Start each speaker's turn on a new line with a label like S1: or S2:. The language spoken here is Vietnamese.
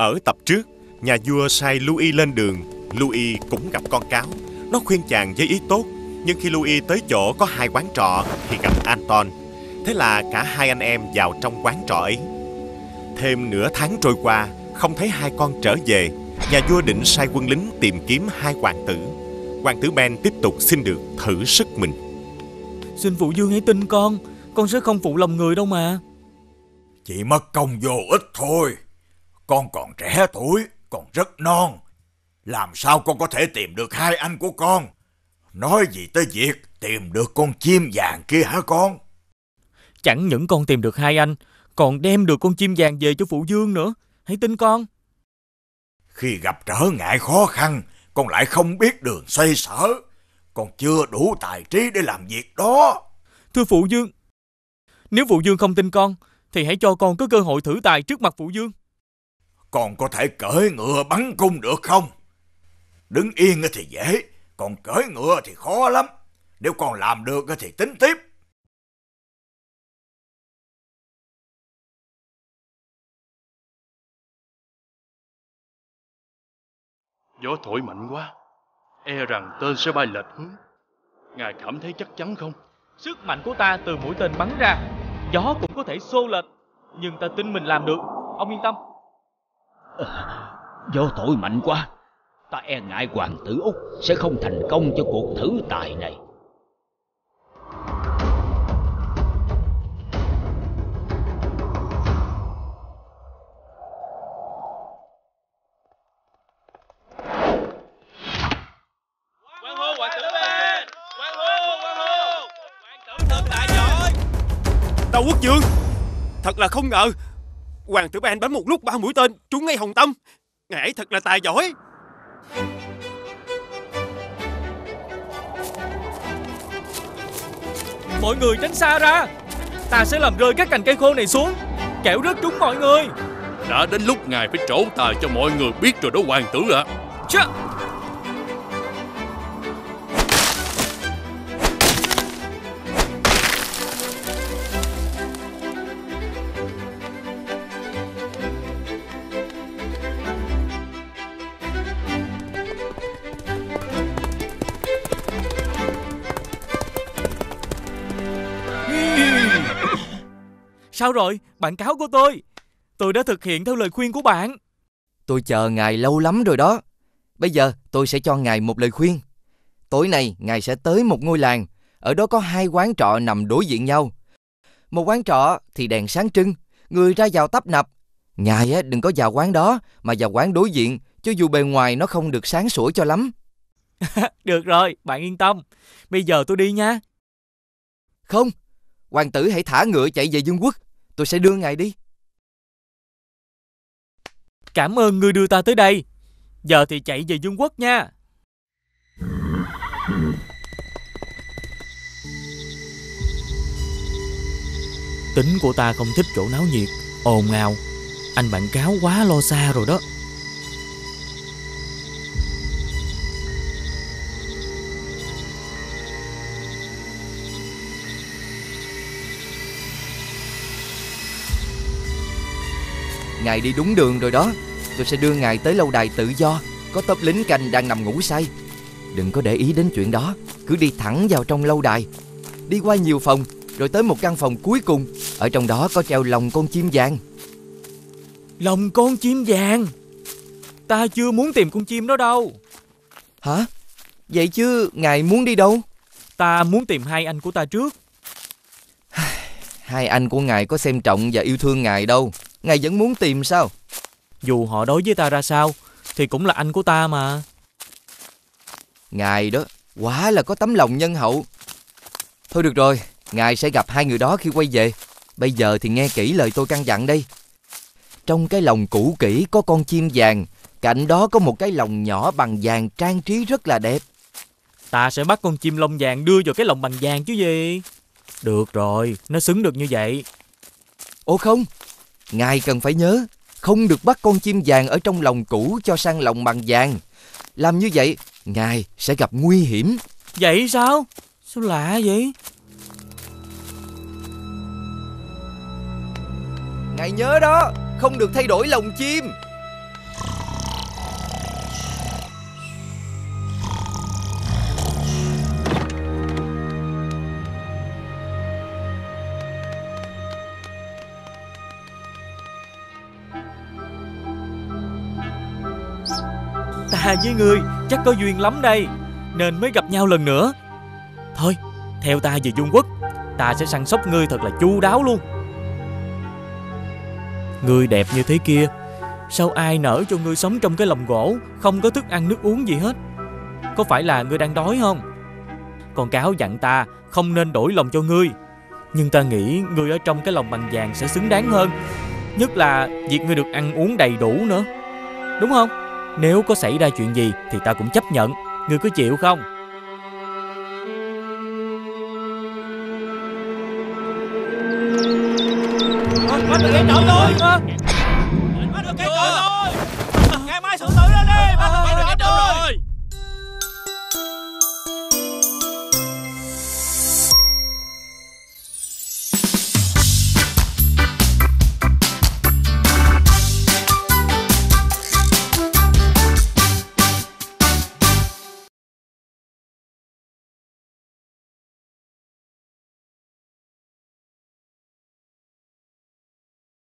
S1: Ở tập trước, nhà vua sai Louis lên đường. Louis cũng gặp con cáo. Nó khuyên chàng với ý tốt, nhưng khi Louis tới chỗ có 2 quán trọ thì gặp Anton. Thế là cả 2 anh em vào trong quán trọ ấy. Thêm nửa tháng trôi qua, không thấy 2 con trở về. Nhà vua định sai quân lính tìm kiếm 2 hoàng tử. Hoàng tử Ben tiếp tục xin được thử sức mình.
S2: Xin phụ vương hãy tin con sẽ không phụ lòng người đâu mà.
S3: Chỉ mất công vô ích thôi. Con còn trẻ tuổi, còn rất non. Làm sao con có thể tìm được 2 anh của con? Nói gì tới việc tìm được con chim vàng kia hả con?
S2: Chẳng những con tìm được 2 anh, còn đem được con chim vàng về cho phụ vương nữa. Hãy tin con.
S3: Khi gặp trở ngại khó khăn, con lại không biết đường xoay sở. Con chưa đủ tài trí để làm việc đó.
S2: Thưa phụ vương, nếu phụ vương không tin con, thì hãy cho con có cơ hội thử tài trước mặt phụ vương.
S3: Con có thể cưỡi ngựa bắn cung được không? Đứng yên thì dễ, còn cưỡi ngựa thì khó lắm. Nếu con làm được thì tính tiếp.
S4: Gió thổi mạnh quá, e rằng tên sẽ bay lệch hướng. Ngài cảm thấy chắc chắn không?
S2: Sức mạnh của ta từ mũi tên bắn ra, gió cũng có thể xô lệch, nhưng ta tin mình làm được. Ông yên tâm.
S5: Gió thổi mạnh quá, ta e ngại hoàng tử Úc sẽ không thành công cho cuộc thử tài này.
S2: Hoan hô hoàng tử Ben! Hoan hô! Hoàng tử thật là giỏi!
S6: Tâu quốc vương, thật là không ngờ hoàng tử Ben bắn một lúc 3 mũi tên trúng ngay hồng tâm. Ngài ấy thật là tài giỏi.
S2: Mọi người tránh xa ra, ta sẽ làm rơi các cành cây khô này xuống, kẻo rớt trúng mọi người.
S4: Đã đến lúc ngài phải trổ tài cho mọi người biết rồi đó hoàng tử ạ.
S2: Chà! Sao rồi, bạn cáo của tôi? Tôi đã thực hiện theo lời khuyên của bạn.
S7: Tôi chờ ngài lâu lắm rồi đó. Bây giờ tôi sẽ cho ngài một lời khuyên. Tối nay ngài sẽ tới một ngôi làng. Ở đó có 2 quán trọ nằm đối diện nhau. Một quán trọ thì đèn sáng trưng, người ra vào tấp nập. Ngài đừng có vào quán đó, mà vào quán đối diện, cho dù bề ngoài nó không được sáng sủa cho lắm.
S2: Được rồi, bạn yên tâm. Bây giờ tôi đi nha.
S7: Không, hoàng tử hãy thả ngựa chạy về vương quốc. Tôi sẽ đưa ngài đi.
S2: Cảm ơn ngươi đưa ta tới đây. Giờ thì chạy về vương quốc nha. Tính của ta không thích chỗ náo nhiệt, ồn ào. Anh bạn cáo quá lo xa rồi đó.
S7: Ngài đi đúng đường rồi đó. Tôi sẽ đưa ngài tới lâu đài tự do. Có tốp lính canh đang nằm ngủ say. Đừng có để ý đến chuyện đó. Cứ đi thẳng vào trong lâu đài. Đi qua nhiều phòng, rồi tới một căn phòng cuối cùng. Ở trong đó có treo lồng con chim vàng.
S2: Lồng con chim vàng? Ta chưa muốn tìm con chim đó đâu.
S7: Hả? Vậy chứ ngài muốn đi đâu?
S2: Ta muốn tìm 2 anh của ta trước.
S7: 2 anh của ngài có xem trọng và yêu thương ngài đâu. Ngài vẫn muốn tìm sao?
S2: Dù họ đối với ta ra sao thì cũng là anh của ta mà.
S7: Ngài đó quả là có tấm lòng nhân hậu. Thôi được rồi, ngài sẽ gặp 2 người đó khi quay về. Bây giờ thì nghe kỹ lời tôi căn dặn đây. Trong cái lồng cũ kỹ có con chim vàng. Cạnh đó có một cái lồng nhỏ bằng vàng trang trí rất là đẹp.
S2: Ta sẽ bắt con chim lông vàng đưa vào cái lồng bằng vàng chứ gì. Được rồi, nó xứng được như vậy.
S7: Ồ không, ngài cần phải nhớ, không được bắt con chim vàng ở trong lồng cũ cho sang lồng bằng vàng. Làm như vậy, ngài sẽ gặp nguy hiểm.
S2: Vậy sao? Sao lạ vậy?
S7: Ngài nhớ đó, không được thay đổi lồng chim.
S2: Ta với ngươi chắc có duyên lắm đây, nên mới gặp nhau lần nữa. Thôi, theo ta về vương quốc, ta sẽ săn sóc ngươi thật là chu đáo luôn. Ngươi đẹp như thế kia, sao ai nỡ cho ngươi sống trong cái lồng gỗ, không có thức ăn nước uống gì hết? Có phải là ngươi đang đói không? Con cáo dặn ta không nên đổi lòng cho ngươi, nhưng ta nghĩ ngươi ở trong cái lồng bằng vàng sẽ xứng đáng hơn. Nhất là việc ngươi được ăn uống đầy đủ nữa, đúng không? Nếu có xảy ra chuyện gì thì ta cũng chấp nhận. Ngươi có chịu không?